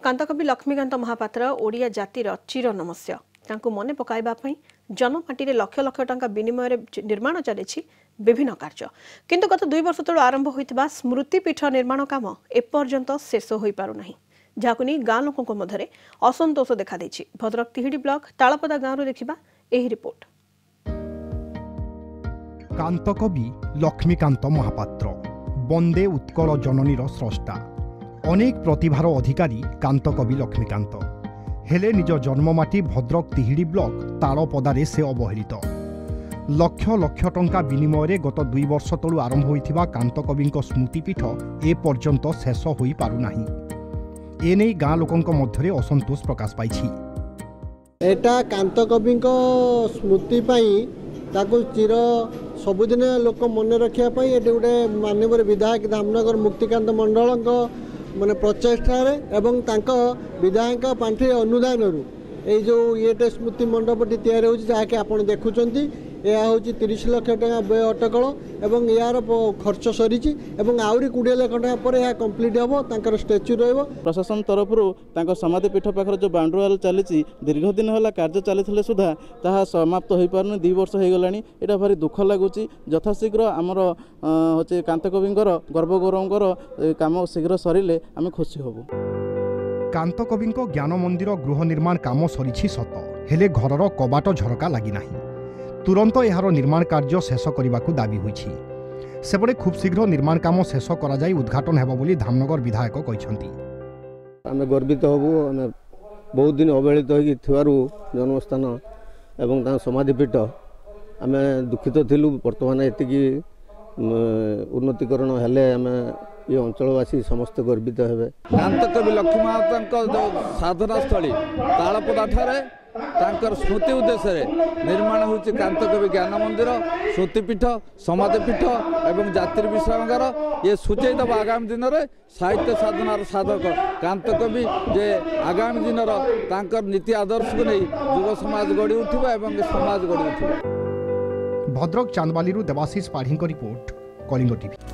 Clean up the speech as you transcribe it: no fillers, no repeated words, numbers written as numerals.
कांतकवि लक्ष्मीकांत महापात्र ओडिया जातिर चिर नमस्य तांको मने पकाइबा पई जनपाटी लक्ष लक्ष टंका विनिमय निर्माण चली विभिन्न कार्य किंतु गत 2 वर्ष तल आरंभ होइतिबा स्मृतिपीठ निर्माण काम एपर्यंत शेष होई पारु नाही जाकु नै गाँ लोकक मध्यरे असंतोष देखा दैछि। भद्रक तिहिडी ब्लॉक तालपदा गाँव देखिबा एही रिपोर्ट। कांतकवि लक्ष्मीकांत महापात्र बंदे उत्कल जननीर स्रष्टा अनेक प्रतिभार अधिकारी कांतकवि लक्ष्मीकांत हेले निज जन्ममाटी भद्रक तिहिडी ब्लॉक तालपदारे से अवहेलित लक्ष लक्ष टंका विनिमय गत 2 वर्ष तलु आरंभ होइथिबा कांतकविंक स्मृतिपीठ ए पर्यंत शेष होई पारु नाही एने गाँ लोकंक मध्यरे असंतोष प्रकाश पाइछि। एटा कांतकविंक स्मृति पई ताकु चिर सबुदिन लोक मन रखिया पई एटे गोटे माननीय विधायक धामनगर मुक्तिकांत मंडल माने प्रचेष्टा एवं तांका विधायक पांठी अनुदान ये जो ये स्मृति मंडपटी तैयारी होछि जाके आपण देखुचंती यह हूँ 30 लाख टका व्यय अटकल एवं यार खर्च सरी आहरी 20 लाख टका पर यह कंप्लीट हम स्टैच्यू रहा। प्रशासन तरफ समाधिपीठ पाखर जो बाउंड्री वाल चली दीर्घ दिन है कार्य चली सुधा ताहा समाप्त हो पार 2 वर्ष हो गला यहाँ भारी दुख लगुच यथाशीघ्र आमर हूँ कांतकविंकर गर्वगौरवंकर काम शीघ्र सरिले आम खुशी हबु। कांतकविंक ज्ञान मंदिर गृह निर्माण काम सरी सत हेले घरर कबाट झरका लगी नाही तुरंत यार निर्माण कार्य शेष करने को दाबी होइछि। सेपटे खूब शीघ्र निर्माण काम शेष करा जाई उद्घाटन हेबो बोली धामनगर विधायक कहिसंती। आमे गर्वित हबु आमे बहुत दिन अवहेलित होई थिवारु जन्मस्थान एवं ता समाधिपीठ आमे दुखित थिलु वर्तमान एतिकी उन्नतिकरण हेले आमे ये अंचलवासी समस्त गर्वित हेबे। कांतकवि लक्ष्मीकांत जो साधना स्थली तालपदा ठारे तांकर स्मृति उद्देश्य निर्माण होछि कांतकवि ज्ञान मंदिर स्मृतिपीठ समाधिपीठ एवं जातिर विश्रामागार ये सूचय दब आगामी दिन में साहित्य साधनार साधक कांतकवि जे आगामी दिन तांकर नीति आदर्श को नहीं युव समाज गढ़ी उठिबा एवं समाज गढ़ी उठिबा। Bhadrak Chandbali Debashish Padhi report Kalinga TV.